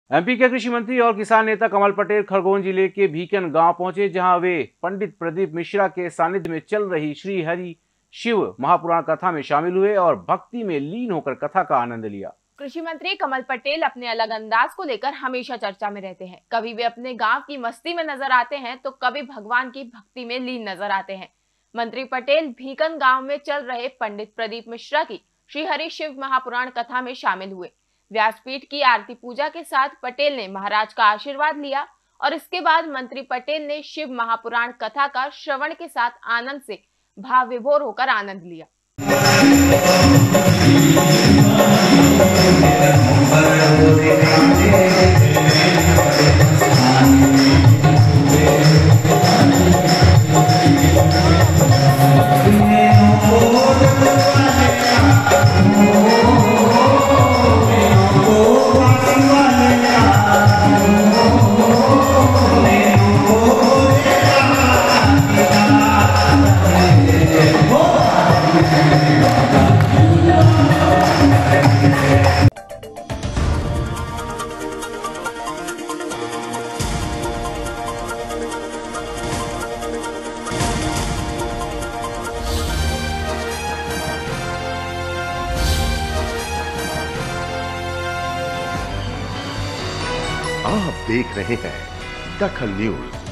MP के कृषि मंत्री और किसान नेता कमल पटेल खरगोन जिले के भीकन गांव पहुंचे, जहां वे पंडित प्रदीप मिश्रा के सानिध्य में चल रही श्री हरि शिव महापुराण कथा में शामिल हुए और भक्ति में लीन होकर कथा का आनंद लिया। कृषि मंत्री कमल पटेल अपने अलग अंदाज को लेकर हमेशा चर्चा में रहते हैं। कभी वे अपने गांव की मस्ती में नजर आते हैं तो कभी भगवान की भक्ति में लीन नजर आते हैं। मंत्री पटेल भीकन गांव में चल रहे पंडित प्रदीप मिश्रा की श्री हरि शिव महापुराण कथा में शामिल हुए। व्यासपीठ की आरती पूजा के साथ पटेल ने महाराज का आशीर्वाद लिया और इसके बाद मंत्री पटेल ने शिव महापुराण कथा का श्रवण के साथ आनंद से भाव विभोर होकर आनंद लिया। आप देख रहे हैं दखल न्यूज।